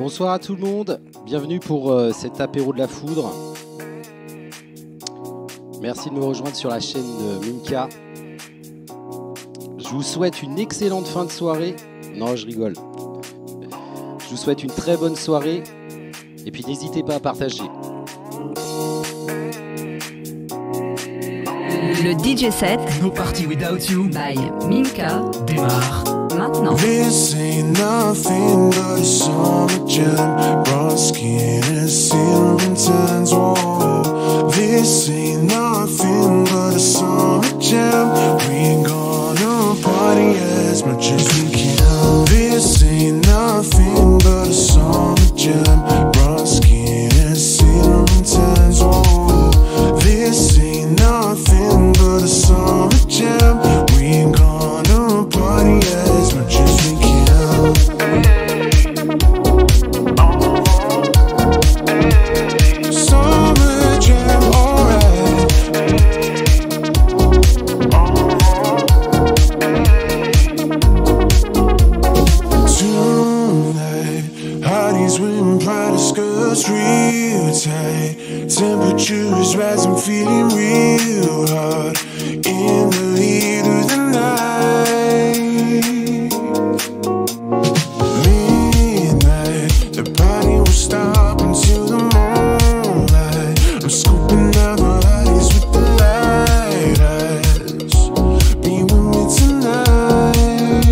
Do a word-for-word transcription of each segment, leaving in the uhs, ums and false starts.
Bonsoir à tout le monde, bienvenue pour euh, cet apéro de la foudre. Merci de me rejoindre sur la chaîne de Mimka. Je vous souhaite une excellente fin de soirée. Non, je rigole. Je vous souhaite une très bonne soirée. Et puis n'hésitez pas à partager. Le D J set No Party Without You by Mimka démarre maintenant. This ain't nothing but a summer jam. Brown skin and ceiling times. Whoa. This ain't nothing but a summer jam. We gonna party as much as we can. This ain't nothing but a summer jam. Brown skin and ceiling times. Whoa. This ain't nothing but a summer jam. We gonna party as much as we can. Summer jam, alright. Tonight, hotties wearing Prada skirts real tight. Temperature is rising, feeling real hot. In the heat of the night, midnight, the party won't stop until the moonlight. I'm scooping out the hotties with the light eyes. Be with me tonight.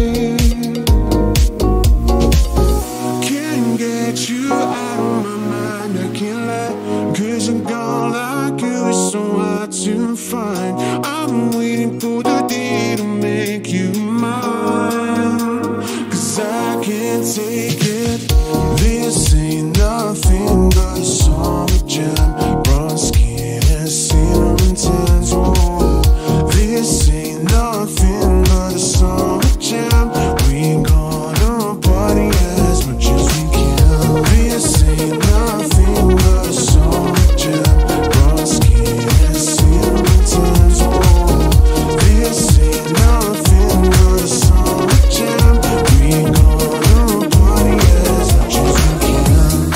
Can't get you out of my mind, I can't lie. Cause you're gone like you, it's so hard to find. I'm waiting for the day to make you mine. Cause I can't take it. This ain't nothing but a summer jam. Brown skin and cinnamon tans. Whoa. This ain't nothing but a summer jam. We gonna party as much as we can. This ain't nothing but a summer jam. Brown skin and cinnamon tans. Whoa. This ain't nothing but a summer jam. We gonna party as much as we can.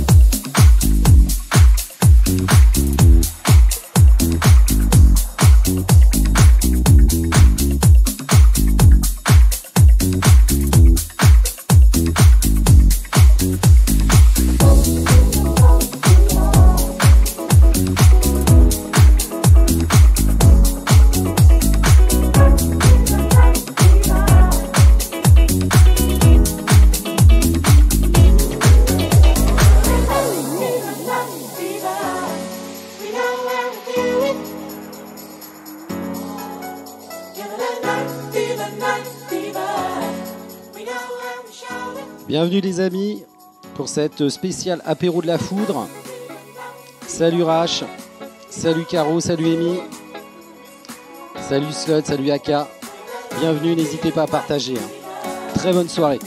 Bienvenue les amis pour cette spéciale apéro de la foudre. Salut Rach, salut Caro, salut Amy, salut Slot, salut Aka. Bienvenue, n'hésitez pas à partager. Hein. Très bonne soirée.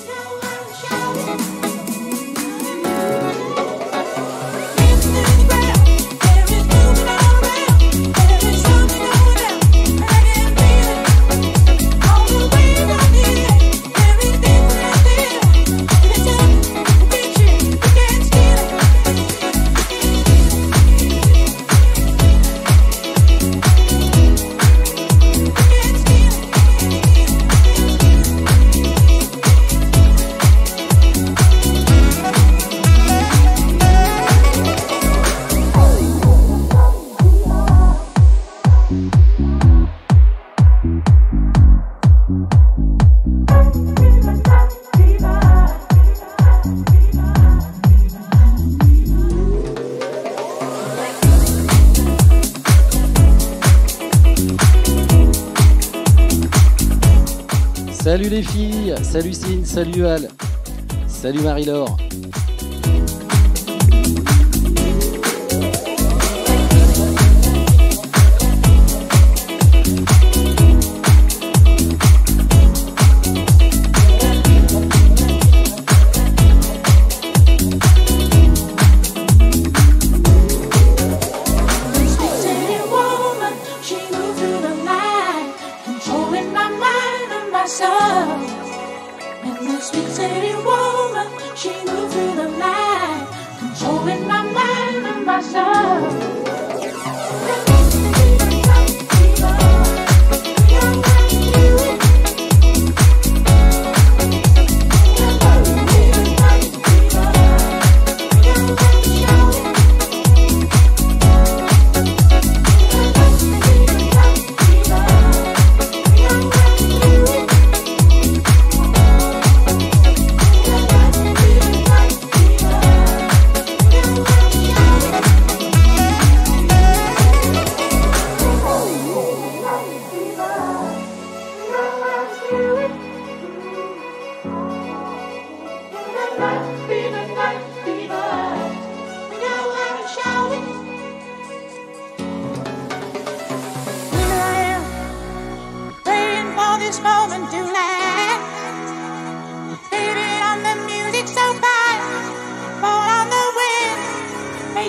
Salut les filles, salut Cine, salut Al, salut Marie-Laure. And this big city woman, she moved through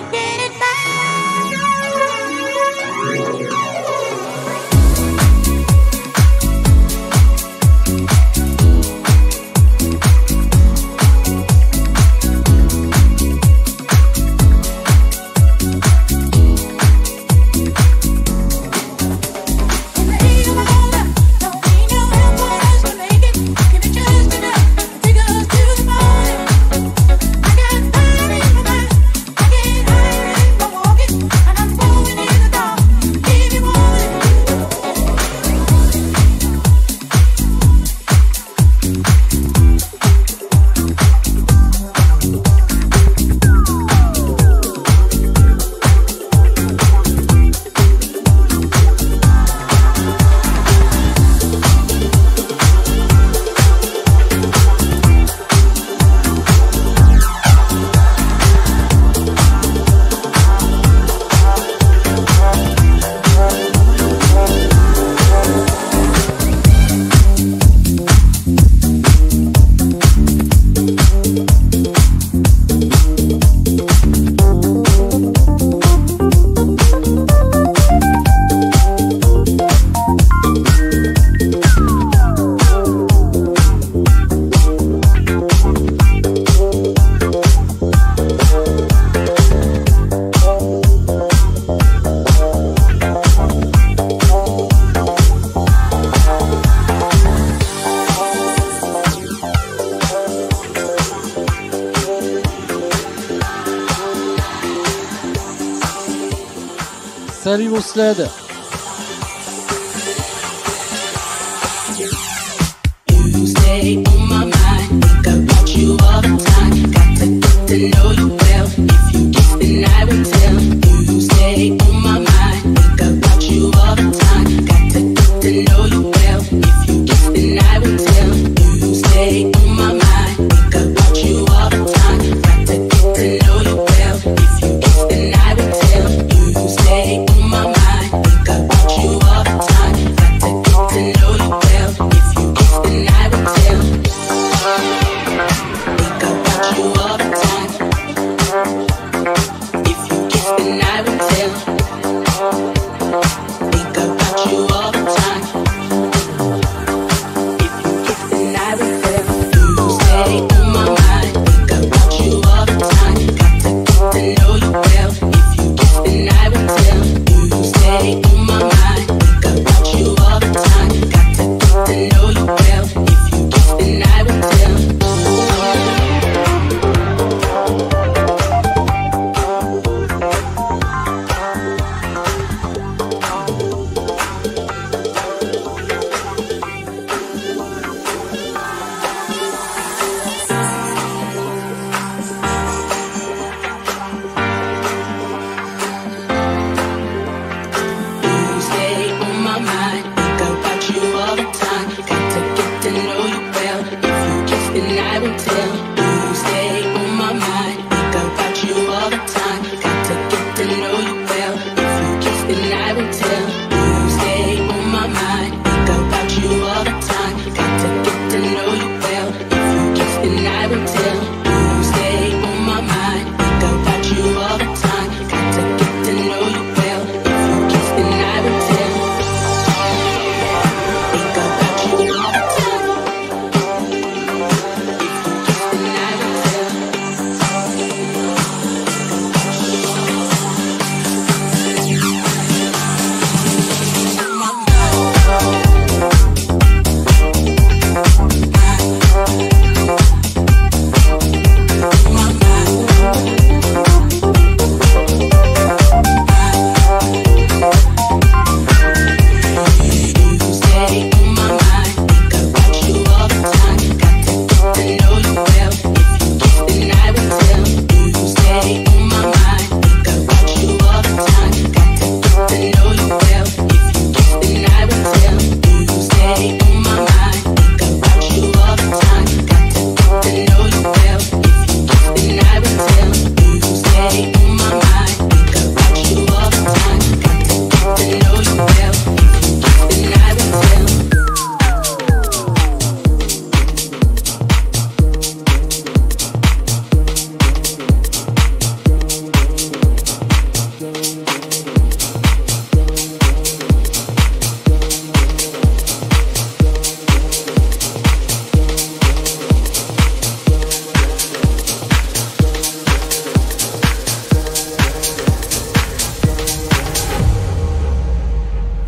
Salut mon sled. You stay on my mind, think about you all the time. Got to get to know you well. If you kiss, then I will tell. You stay on my mind, think about you all the time. Got to get to know you well. If you kiss, then I will tell. You stay on my mind, think about you all the time. Got to get to know you well. If you kiss, then I will tell. You stay on my mind, think about you all the time. Got to get to know you well. If you kiss, then I will tell. Think about you all the time. If you kiss, then I will tell.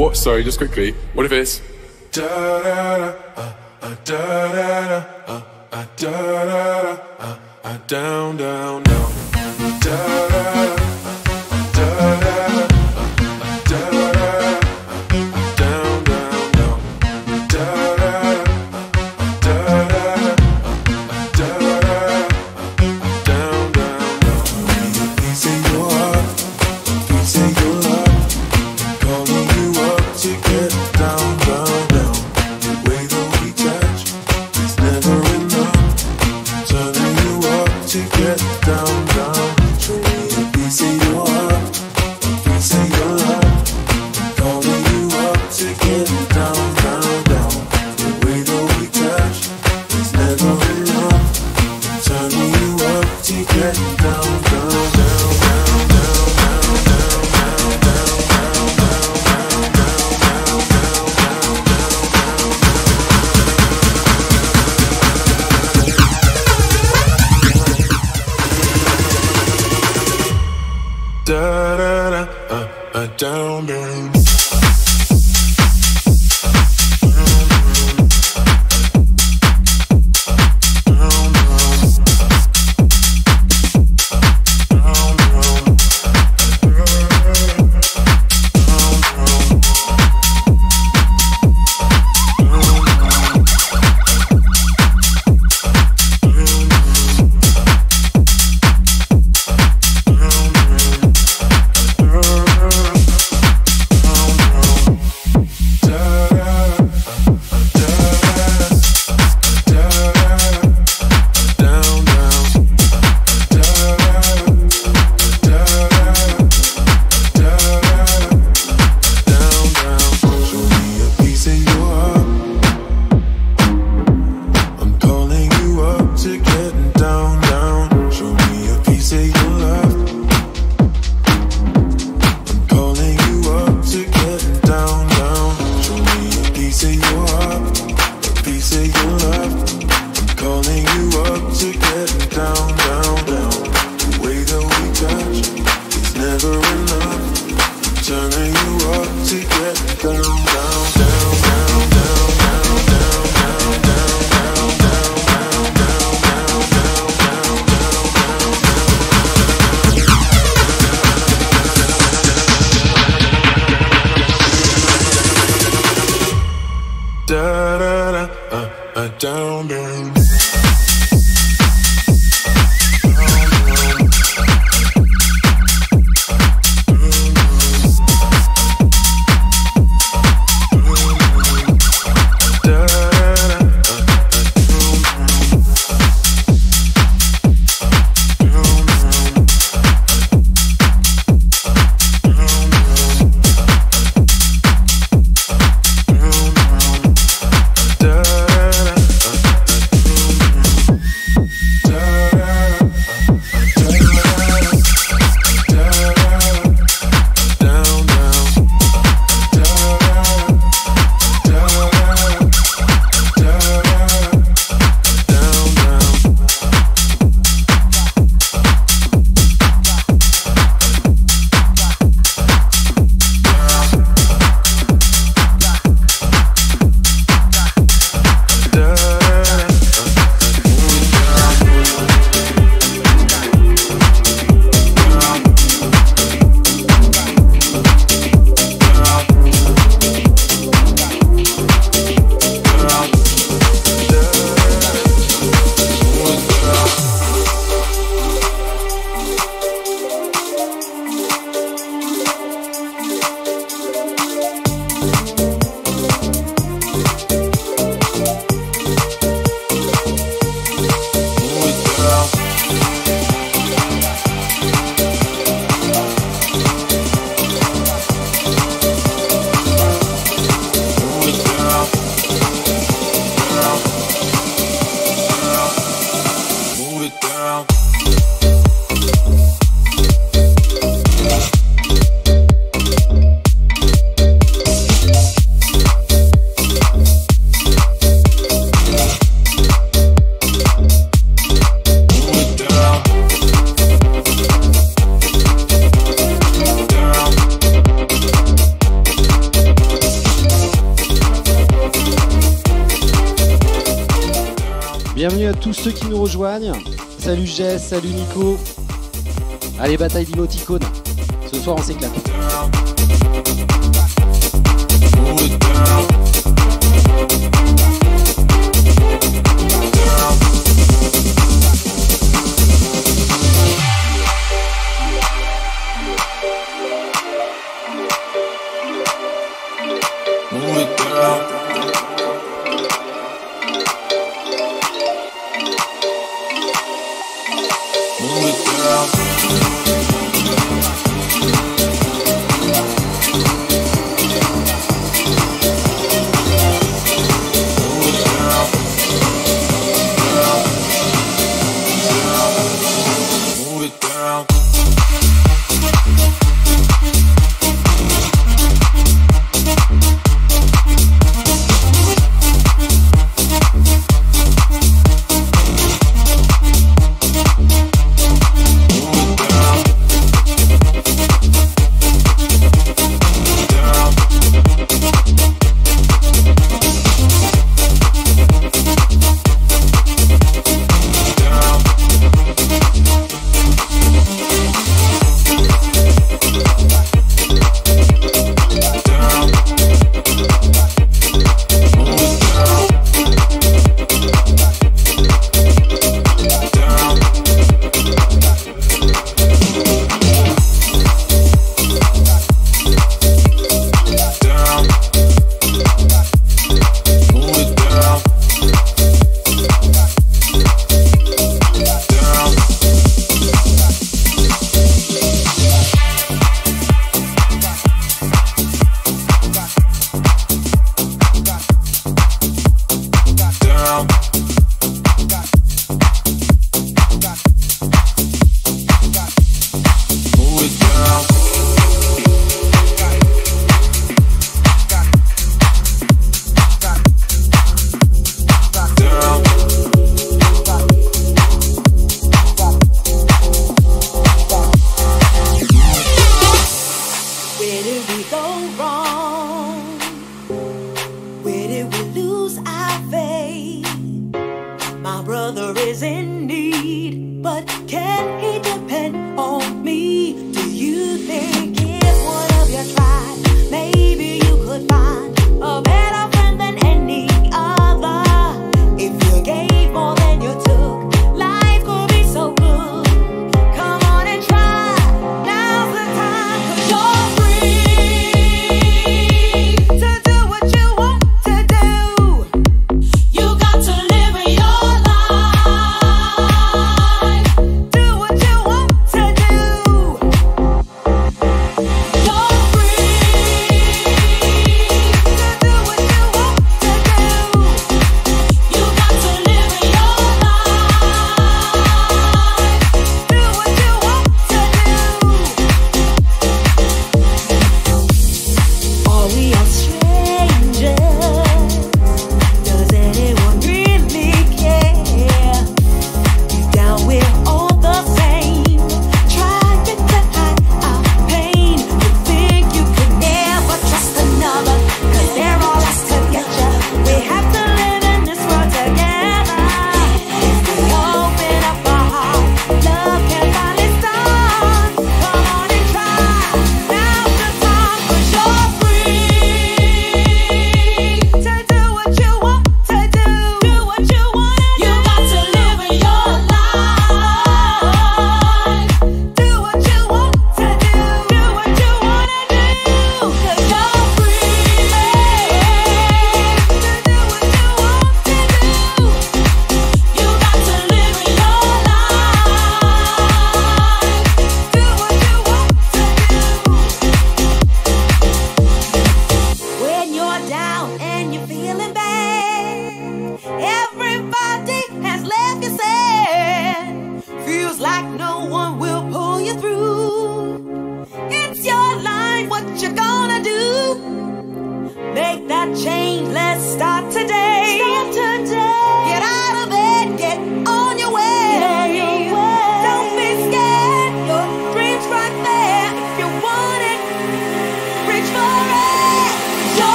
What? Sorry, just quickly. What if it's da da da uh, uh, da da da uh, uh, da da da uh, uh, down down down da da da da da down, down. tous ceux qui nous rejoignent. Salut Jess, salut Nico. Allez, bataille d'émoticônes. Ce soir, on s'éclate. Move it down. Move it down. Move it down. Move it down.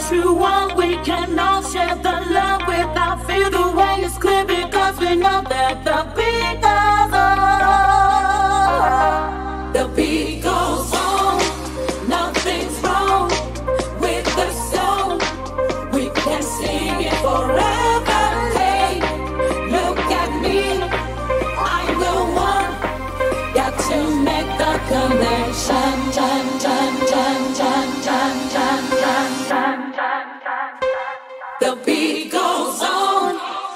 true one. We can all share the love without fear. The way is clear because we know that the beat goes on. The beat goes on. Nothing's wrong with the song. We can sing it forever. Hey, look at me. I'm the one. Got to make the connection. Dun, dun, dun, dun, dun, dun, dun, dun, dun, dun. The beat goes on.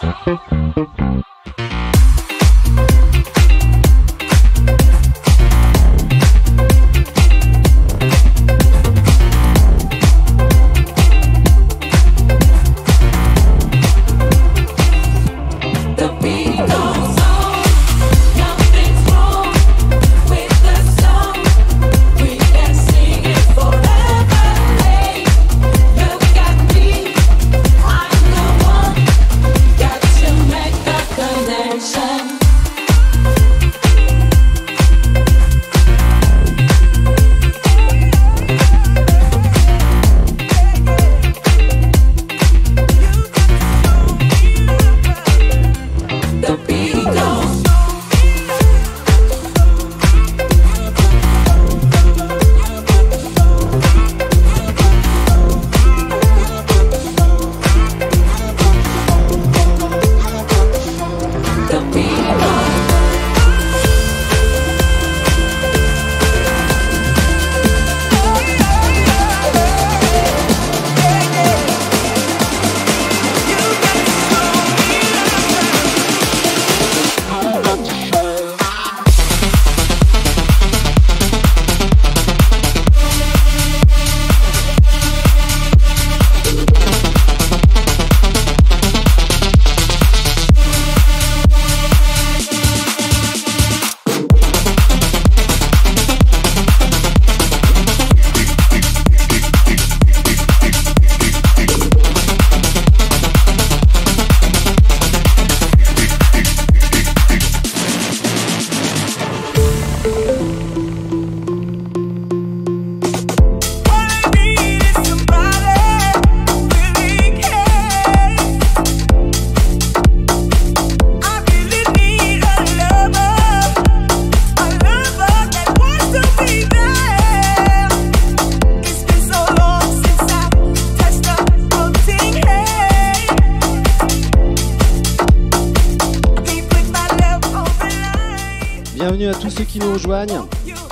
Bienvenue à tous ceux qui nous rejoignent.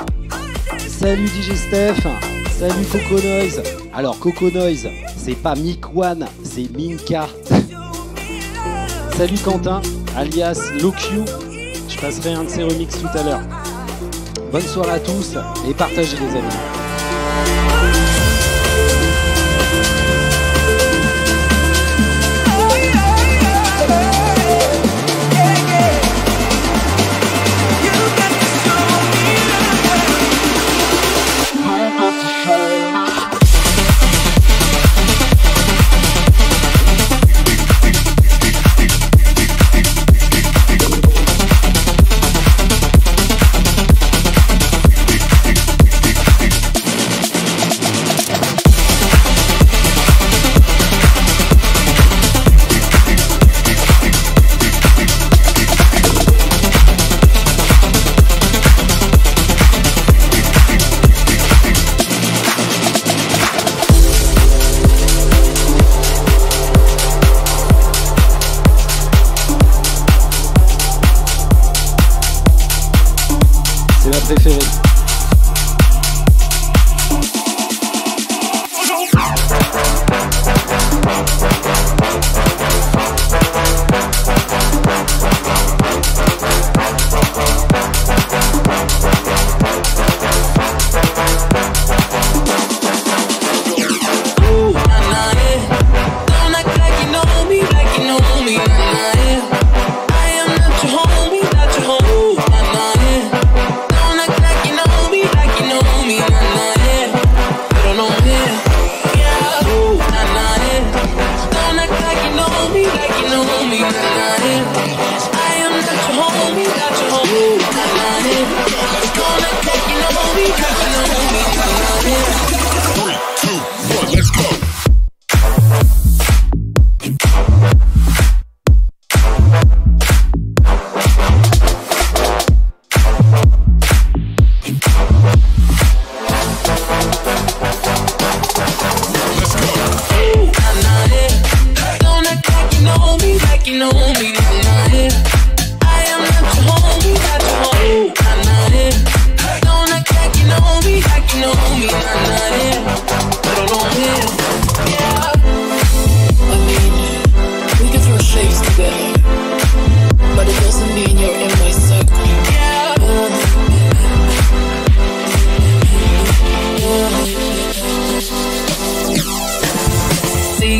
Salut D J Steph, salut Coco Noise. Alors Coco Noise, c'est pas Mick One, c'est Minka. Salut Quentin, alias Loq. Je passerai un de ses remixes tout à l'heure. Bonne soirée à tous et partagez les amis.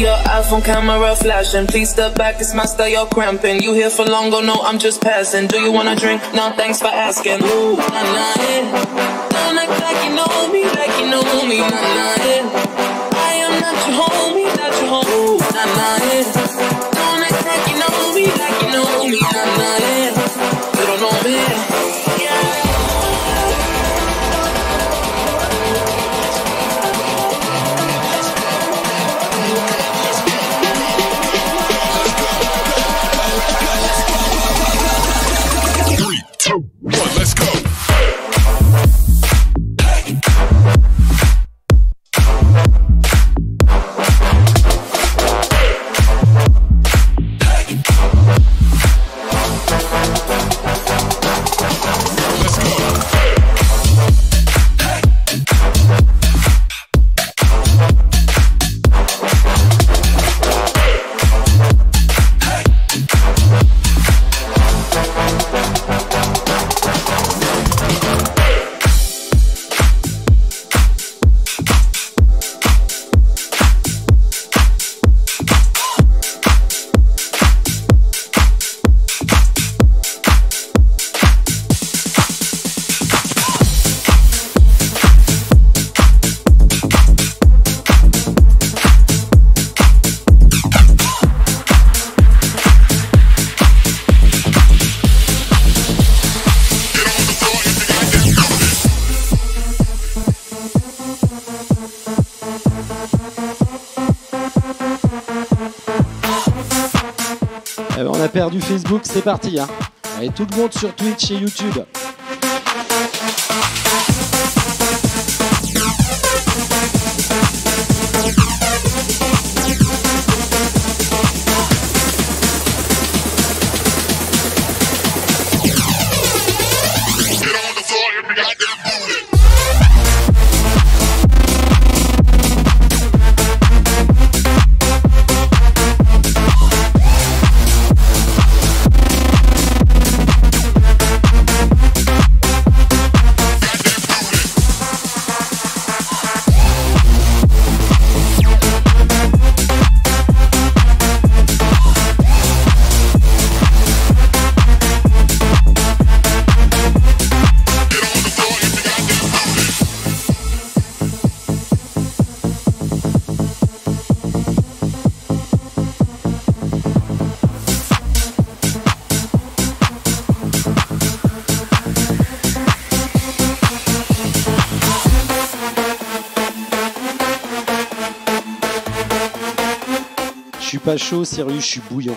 your iPhone camera flashing. Please step back, it's my style, you're cramping. You here for long, oh no, I'm just passing. Do you wanna drink? No, thanks for asking. Ooh, nah, nah, yeah. Don't act like you know me, like you know me, nah, nah, yeah. I am not your homie, not your homie, ooh, nah, nah, yeah. Don't act like you know me, like you know me, nah, nah, yeah. You don't know me, yeah. One, let's go. On a perdu Facebook, c'est parti. Hein. Allez, tout le monde sur Twitch et YouTube. Je suis pas chaud, sérieux, je suis bouillant.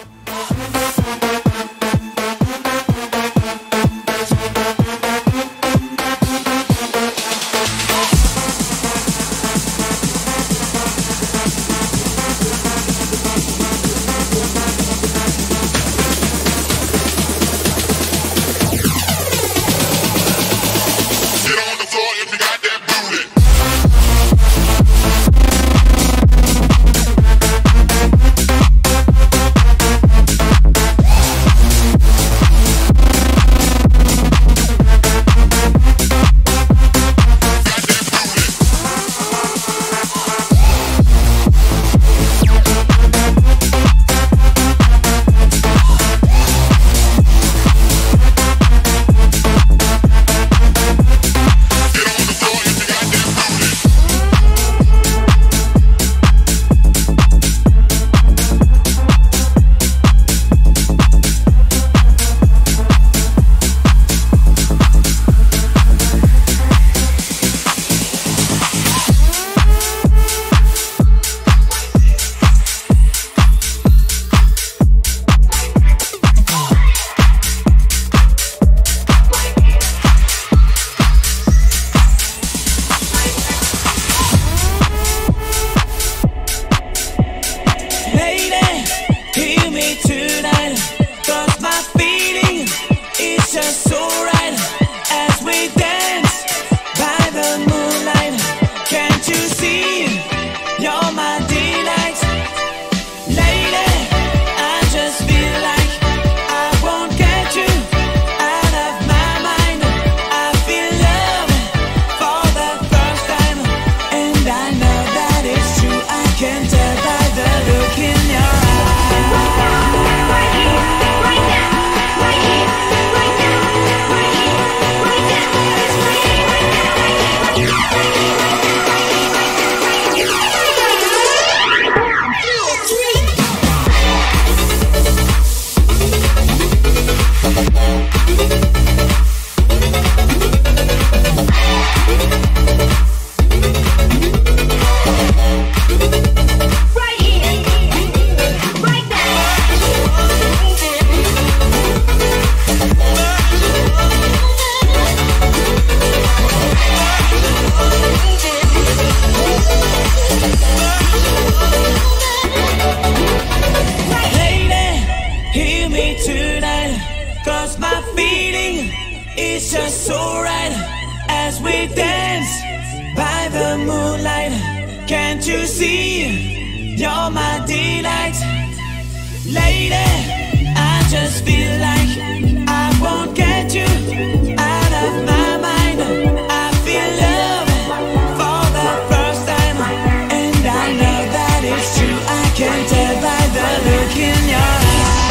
Hear me tonight, cause my feeling is just so right. As we dance by the moonlight, can't you see, you're my delight. Lady, I just feel like I won't get you out of my mind. I feel love for the first time, and I know that it's true. I can tell by the look in your eyes.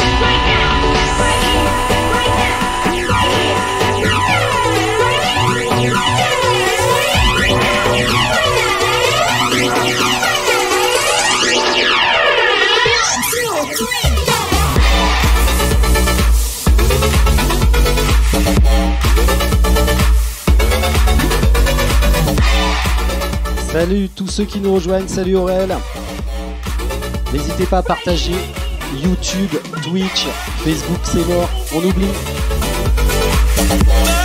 Salut tous ceux qui nous rejoignent, salut Aurel. N'hésitez pas à partager YouTube, Twitch, Facebook, c'est mort, on oublie.